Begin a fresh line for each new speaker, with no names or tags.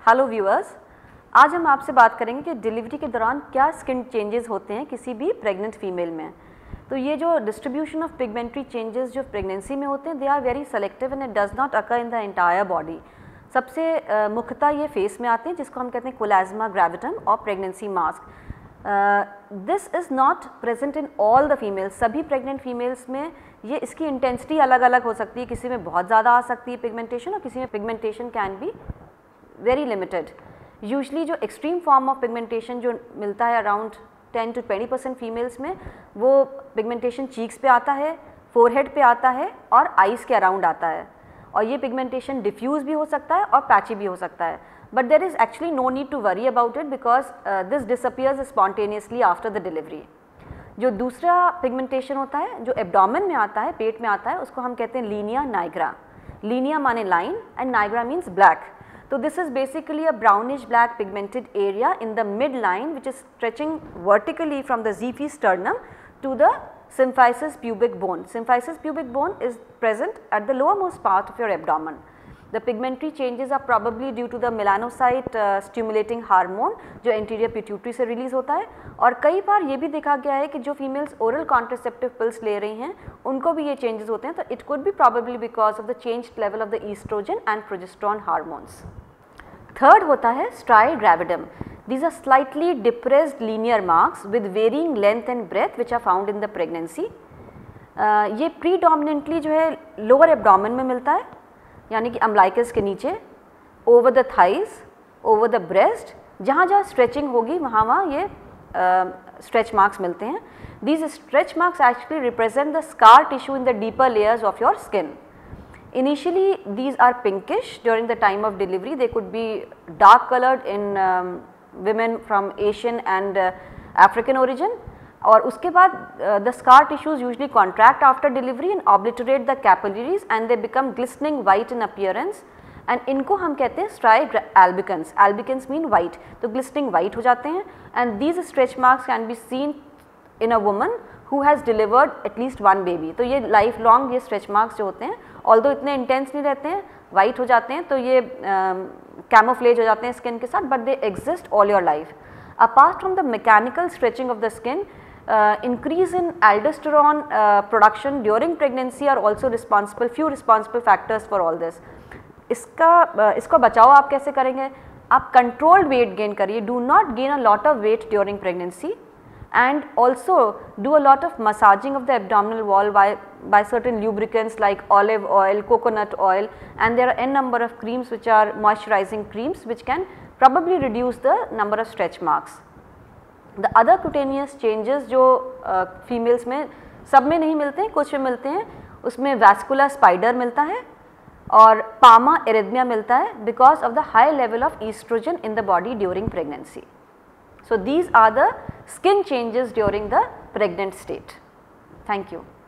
Hello viewers, आज हम आपसे बात करेंगे कि डिलीवरी के दौरान क्या स्किन चेंजेस होते हैं किसी भी प्रेग्नेंट फीमेल में। तो ये जो डिस्ट्रीब्यूशन ऑफ पिगमेंटरी चेंजेस जो प्रेगनेंसी में होते हैं, they are very selective and it does not occur in the entire body. सबसे मुख्यतः ये फेस में आते हैं जिसको हम कहते हैं कोलाज्मा ग्रेविटम और pregnancy mask. This is not present in all the females. सभी प्रेग्नेंट फीमेल्स में ये इसकी इंटेंसिटी अलग अलग हो सकती है, किसी में बहुत ज़्यादा आ सकती है पिगमेंटेशन और किसी में pigmentation can be very limited. Usually जो एक्सट्रीम फॉर्म ऑफ पिगमेंटेशन जो मिलता है अराउंड 10 to 20% फीमेल्स में, वो पिगमेंटेशन चीक्स पे आता है, फोरहेड पे आता है और आइज़ के अराउंड आता है। और ये पिगमेंटेशन डिफ्यूज़ भी हो सकता है और पैची भी हो सकता है, but there is actually no need to worry about it because this disappears spontaneously after the delivery. जो दूसरा पिगमेंटेशन होता है जो एब्डोमेन में आता है, पेट में आता है, उसको हम कहते हैं लीनिया नाइग्रा। लीनिया माने line and nigra means black. So this is basically a brownish black pigmented area in the midline which is stretching vertically from the Xiphi sternum to the symphysis pubic bone. Symphysis pubic bone is present at the lowermost part of your abdomen. The pigmentary changes are probably due to the melanocyte stimulating hormone जो anterior pituitary से release होता है। और कई बार ये भी देखा गया है कि जो फीमेल्स ओरल कॉन्ट्रासेप्टिव पिल्स ले रही हैं उनको भी ये चेंजेस होते हैं, तो it could be probably because of the changed level of the estrogen and progesterone hormones. Third होता है striae gravidum. These are slightly depressed linear marks with varying length and breadth which are found in the pregnancy. ये predominantly जो है lower abdomen में मिलता है, यानी कि अम्बलाइकस के नीचे, over the thighs, over the breast, जहाँ जहाँ स्ट्रेचिंग होगी वहाँ वहाँ ये स्ट्रेच मार्क्स मिलते हैं। These stretch marks actually represent the scar tissue in the deeper layers of your skin. Initially these are pinkish during the time of delivery. They could be dark colored in women from Asian and African origin. और उसके बाद the scar tissues usually contract after delivery and obliterate the capillaries and they become glistening white in appearance. And इनको हम कहते हैं striae albicans. Albicans mean white. तो glistening white हो जाते हैं and these stretch marks can be seen in a woman who has delivered at least one baby. तो ये लाइफ लॉन्ग ये स्ट्रेच मार्क्स जो होते हैं, ऑल्दो इतने इंटेंस नहीं रहते हैं, वाइट हो जाते हैं, तो ये कैमोफ्लेज हो जाते हैं स्किन के साथ, but they exist all your life. Apart from the mechanical stretching of the skin, increase in aldosterone production during pregnancy are also few responsible factors for all this. इसको बचाओ आप कैसे करेंगे? आप controlled weight gain करिए, do not gain a lot of weight during pregnancy, and also do a lot of massaging of the abdominal wall by certain lubricants like olive oil, coconut oil, and there are n number of creams which are moisturizing creams which can probably reduce the number of stretch marks. The other cutaneous changes जो females में सब में नहीं मिलते हैं, कुछ में मिलते हैं, उसमें वैस्कुलर स्पाइडर मिलता है और पामा एरिथमिया मिलता है because of the high level of estrogen in the body during pregnancy. So these are the skin changes during the pregnant state. Thank you.